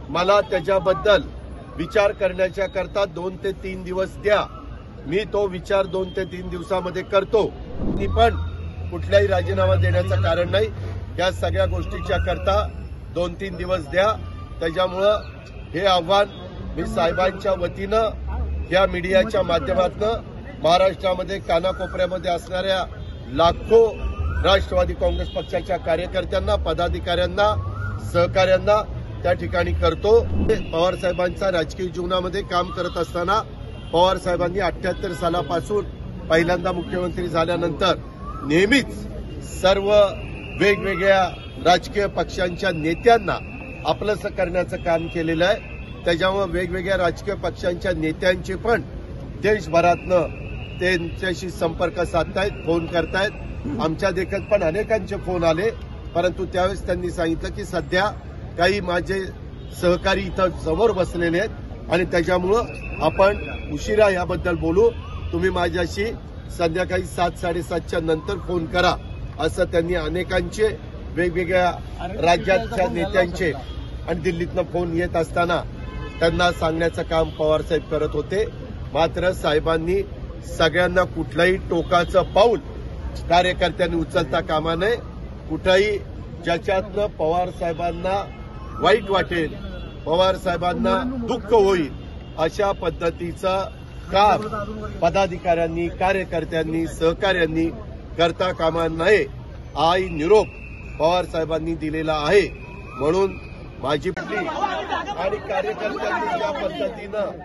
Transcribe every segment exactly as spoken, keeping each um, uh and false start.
मला त्याच्याबद्दल विचार करण्याच्या करता दोन ते तीन दिवस द्या। मी तो विचार दोन ते तीन दिवसामध्ये करतो। मी पण कुठलाही राजीनामा देण्याचं कारण नाही। या सगळ्या गोष्टीच्या करता दोन तीन दिवस द्या। त्याच्यामुळं हे आव्हान मी साहेबांच्या वतीनं या मीडियाच्या माध्यमातून महाराष्ट्रामध्ये कानाकोपऱ्यामध्ये असणाऱ्या लाखो राष्ट्रवादी काँग्रेस पक्षाच्या कार्यकर्त्यांना, पदाधिकाऱ्यांना, सहकाऱ्यांना त्या ठिकाणी करतो। पवार साहेबांचा राजकीय जीवनामध्ये काम करत असताना पवार साहेबांनी अठ्ठ्याहत्तर सालापासून पहिल्यांदा मुख्यमंत्री झाल्यानंतर नेहमीच सर्व वेगवेगळ्या राजकीय पक्षांच्या नेत्यांना आपलंसं करण्याचं काम केलेलं आहे। त्याच्यामुळे वेगवेगळ्या राजकीय पक्षांच्या नेत्यांचे पण देशभरातनं त्यांच्याशी संपर्क साधतायत, फोन करतायत। आमच्या देखत पण अनेकांचे फोन आले, परंतु त्यावेळेस त्यांनी सांगितलं की सध्या काही माझे सहकारी इथं समोर बसलेले आहेत आणि त्याच्यामुळं आपण उशिरा याबद्दल बोलू। तुम्ही माझ्याशी संध्याकाळी सात साडेसातच्या नंतर फोन करा, असं त्यांनी अनेकांचे वेगवेगळ्या राज्याच्या नेत्यांचे आणि दिल्लीतनं फोन येत असताना त्यांना सांगण्याचं काम पवारसाहेब करत होते। मात्र साहेबांनी सगळ्यांना कुठलंही टोकाचं पाऊल कार्यकर्त्यांनी उचलता कामा नये। कुठंही ज्याच्यातनं पवार साहेबांना वाईट वाटेल, पवार साहेबांना दुःख होईल, अशा पद्धतीचा काम पदाधिकाऱ्यांनी, कार्यकर्त्यांनी, सहकाऱ्यांनी करता कामा नये हा निरोप पवार साहेबांनी दिलेला आहे। म्हणून माझी पिढी आणि कार्यकर्त्यांनी ज्या पद्धतीनं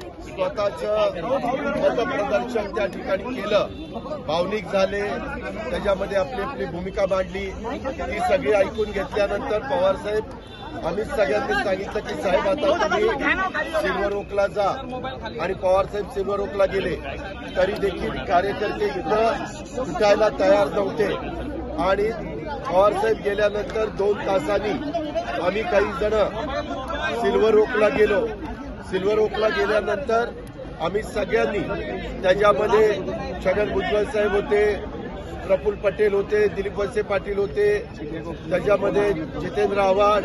स्वतःचं मतप्रदर्शन त्या ठिकाणी केलं, भावनिक झाले, त्याच्यामध्ये आपली आपली भूमिका मांडली, ती सगळी ऐकून घेतल्यानंतर पवारसाहेब आम्ही सगळ्यांनी सांगितलं की साहेब आता तुम्ही सिल्वर ओकला जा, आणि पवारसाहेब सिल्वर ओकला गेले तरी देखील कार्यकर्ते इथं उठायला तयार नव्हते। आणि पवारसाहेब गेल्यानंतर दोन तासांनी आम्ही काही जण सिल्वर ओकला गेलो। सिल्वर ओकला गेल्यानंतर आम्ही सगळ्यांनी, त्याच्यामध्ये छगन भुजबळ साहेब होते, प्रफुल्ल पटेल होते, दिलीप वळसे पाटील होते, त्याच्यामध्ये जितेंद्र आव्हाड,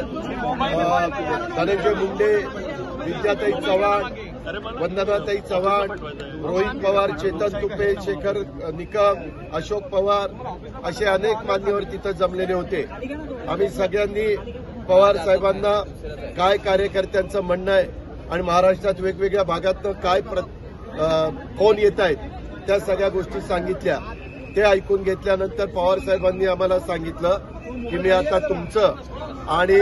धनंजय मुंडे, विद्याताई चव्हाण, वंदनाताई चव्हाण, रोहित पवार, चेतन तुपे, शेखर निकम, अशोक पवार असे अनेक मान्यवर तिथं जमलेले होते। आम्ही सगळ्यांनी पवार साहेबांना काय कार्यकर्त्यांचं म्हणणं आहे आणि महाराष्ट्रात वेगवेगळ्या भागातनं काय फोन येत आहेत त्या सगळ्या गोष्टी सांगितल्या। ते ऐकून घेतल्यानंतर पवार साहेबांनी आम्हाला सांगितलं की मी आता तुमचं आणि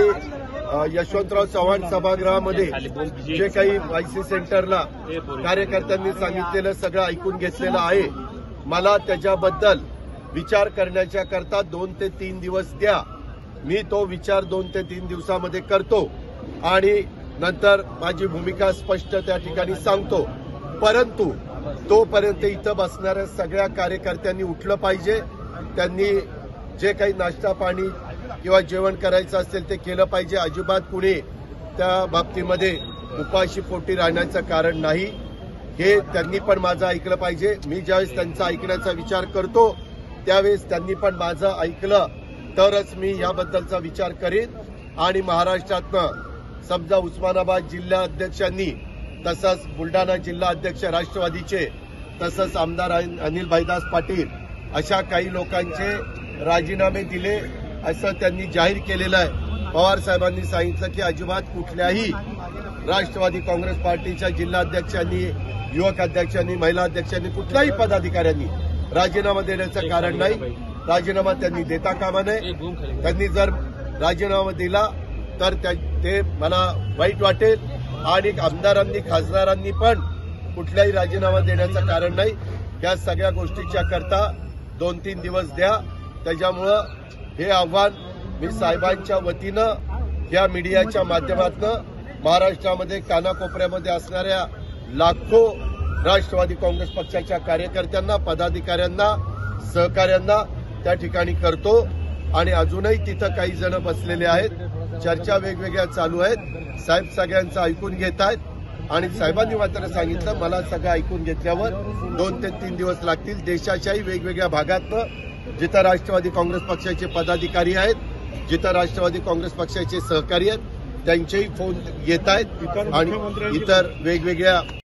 यशवंतराव चव्हाण सभागृहामध्ये जे काही आयसी सेंटरला कार्यकर्त्यांनी सांगितलेलं सगळं ऐकून घेतलेलं आहे। मला त्याच्याबद्दल विचार करण्याच्या करता दोन ते तीन दिवस द्या। मी तो विचार दोन ते तीन दिवसामध्ये करतो आणि नंतर माझी भूमिका स्पष्ट त्या ठिकाणी सांगतो। परंतु तोपर्यंत इथं बसणाऱ्या सगळ्या कार्यकर्त्यांनी उठलं पाहिजे। त्यांनी जे काही नाश्ता पाणी किंवा जेवण करायचं असेल ते केलं पाहिजे। अजिबात कुणी त्या बाबतीमध्ये उपाशी पोटी राहण्याचं कारण नाही, हे त्यांनी पण माझं ऐकलं पाहिजे। मी ज्यावेळेस त्यांचा ऐकण्याचा विचार करतो त्यावेळेस त्यांनी पण माझं ऐकलं तरच मी याबद्दलचा विचार करेन। आणि महाराष्ट्रातनं समजा उस्मानाबाद जिल्हा अध्यक्षांनी, तसंच बुलढाणा जिल्हा अध्यक्ष राष्ट्रवादीचे, तसंच आमदार अनिल भाईदास पाटील अशा काही लोकांचे राजीनामे दिले असं त्यांनी जाहीर केलेलं आहे। पवार साहेबांनी सांगितलं की अजिबात कुठल्याही राष्ट्रवादी काँग्रेस पार्टीच्या जिल्हाध्यक्षांनी, युवक अध्यक्षांनी, महिला अध्यक्षांनी, कुठल्याही पदाधिकाऱ्यांनी राजीनामा देण्याचं कारण नाही। राजीनामा त्यांनी देता कामा नये। त्यांनी जर राजीनामा दिला तर ते मला वाईट वाटेल आणि आमदारांनी, खासदारांनी पण कुठलाही राजीनामा देण्याचं कारण नाही। या सगळ्या गोष्टीच्या करता दोन तीन दिवस द्या। त्याच्यामुळं हे आव्हान मी साहेबांच्या वतीनं या मीडियाच्या माध्यमातून महाराष्ट्रामध्ये कानाकोपऱ्यामध्ये असणाऱ्या लाखो राष्ट्रवादी काँग्रेस पक्षाच्या कार्यकर्त्यांना, पदाधिकाऱ्यांना, सहकाऱ्यांना त्या ठिकाणी करतो। आणि अजूनही तिथं काही जण बसलेले आहेत, चर्चा वेगवेगळ्या चालू आहेत। साहेब सगळ्यांचं ऐकून घेत आहेत आणि साहेबांनी मात्र सांगितलं मला सगळं ऐकून घेतल्यावर दोन ते तीन दिवस लागतील। देशाच्याही वेगवेगळ्या भागातनं जिथं राष्ट्रवादी काँग्रेस पक्षाचे पदाधिकारी आहेत, जिथं राष्ट्रवादी काँग्रेस पक्षाचे सहकारी आहेत, त्यांचेही फोन येत आहेत आणि इतर वेगवेगळ्या